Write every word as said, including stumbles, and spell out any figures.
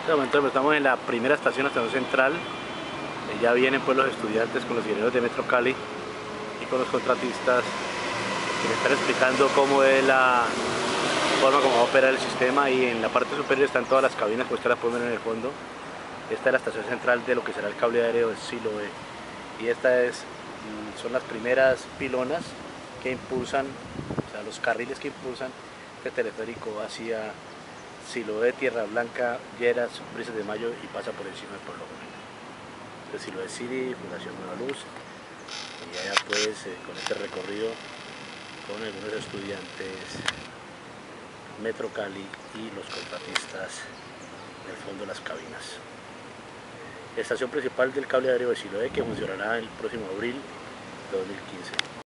este momento estamos en la primera estación, la estación central. Eh, ya vienen pues los estudiantes con los ingenieros de Metro Cali y con los contratistas que les están explicando cómo es la forma como va a operar el sistema, y en la parte superior están todas las cabinas, pues ustedes las pueden ver en el fondo. Esta es la estación central de lo que será el cable aéreo de Siloé, y esta es, son las primeras pilonas que impulsan, o sea, los carriles que impulsan este teleférico hacia Siloé, Tierra Blanca, Lleras, Brisas de Mayo, y pasa por encima del pueblo Bonito. Entonces Siloé City, Fundación Nueva Luz, y allá pues eh, con este recorrido con algunos estudiantes, Metro Cali y los contratistas del fondo de las cabinas. Estación principal del cable aéreo de Siloé, que funcionará el próximo abril de dos mil quince.